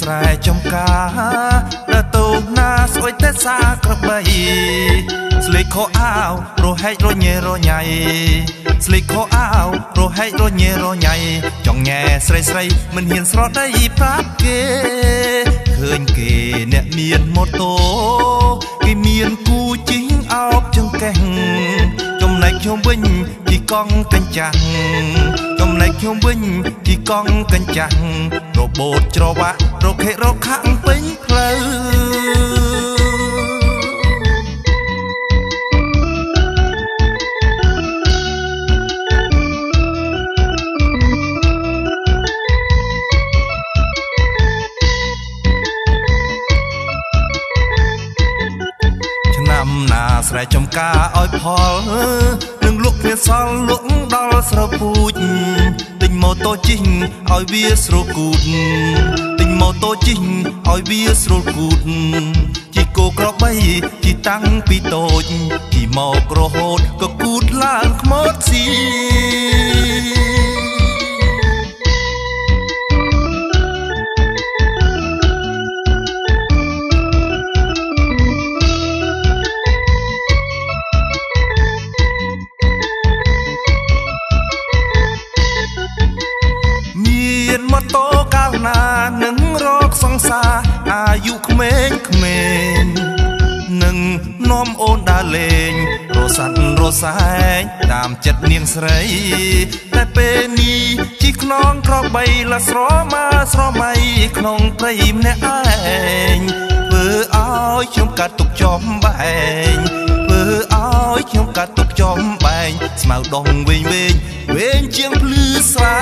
ស្រែចំការដើរទៅណាស្អុយតែសាក្របីស្លេកខោអាវរហែករញ៉េរញ៉ៃស្លេកខោអាវរហែករញ៉េរញ៉ៃចង់ញ៉ែស្រីស្រីមិនហ៊ានស្រដីប្រាប់គេឃើញគេអ្នកមានម៉ូតូគេមានគូជីងអោបចង្កេះចំណែកខ្ញុំវិញជីកង់កញ្ចាស់ចំណែកខ្ញុំវិញជីកង់កញ្ចាស់របូតច្រវាក់រកខេរកខាងពេញផ្លូវណាស្រែចំការឲ្យផលនឹងលក់គ្នាសល់លក់ដល់ស្រពូជទិញម៉ូតូជីងឲ្យវាស្រួលគូតទិញម៉ូតូជីងឲ្យវាស្រួលគូតជីគោក្របីជីតាំងពីតូចជីមករហូតក៏គូតឡើងខ្មោចស៊ីម៉ូតូកាលណានឹងរកសង្សារអាយុក្មេងក្មេងនឹងនាំអូនដើរលេងរសាត់រសែងតាមចិត្តនាងស្រីតែពេលនេះជីខ្នងក្របីละស្រមាស្រមៃក្នុងព្រៃម្នាក់ឯងធ្វើឲ្យខ្ញុំកាត់ទុកចំបែងធ្វើឲ្យខ្ញុំកាត់ទុកចំបែងស្មៅដងវែងវែងវែងជាងភ្លឺស្រែ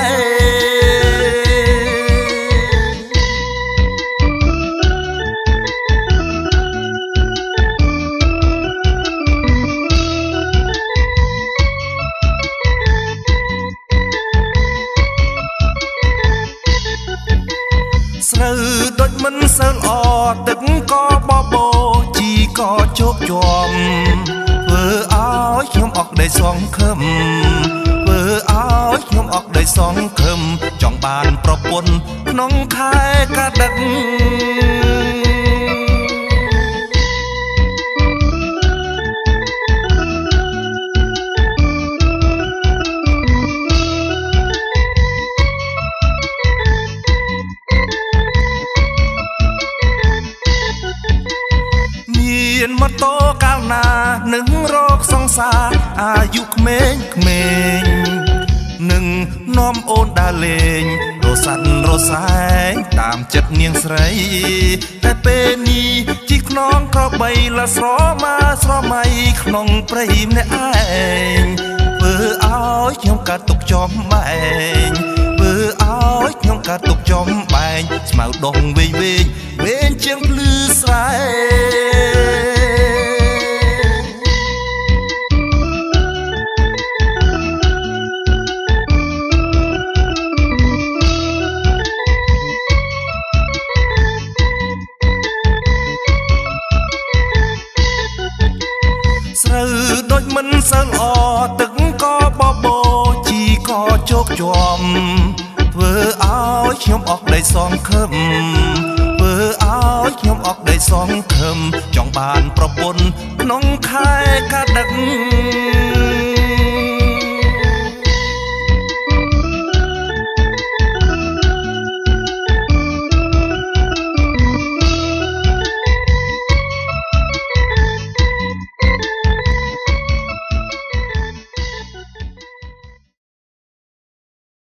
ស្រូវដូចមិនសូវល្អទឹកក៏បបោជីក៏ជោគជាំធ្វើឲ្យខ្ញុំអស់ដីសងខឹមធ្វើឲ្យខ្ញុំអស់ដីសងខឹមចង់បានប្រពន្ធក្នុងខែកដឹកម៉ូតូកាលណានឹងរកសង្សារអាយុក្មេងក្មេងនឹងនាំអូនដើរលេងរសាត់រសែងតាមចិត្តនាងស្រីតែពេលនេះជីខ្នងក្របីละស្រមាស្រមៃក្នុងព្រៃម្នាក់ឯងធ្វើឲ្យខ្ញុំកាត់ទុកចំបែងធ្វើឲ្យខ្ញុំកាត់ទុកចំបែងស្មៅដងវែងវែងវែងជាងភ្លឺស្រែស្រូវដូចមិនសូវល្អទឹកក៏បបោជីក៏ជោគជាំធ្វើឲ្យខ្ញុំអស់ដីសងខឹមធ្វើឲ្យខ្ញុំអស់ដីសងខឹមចង់បានប្រពន្ធក្នុងខែកដឹក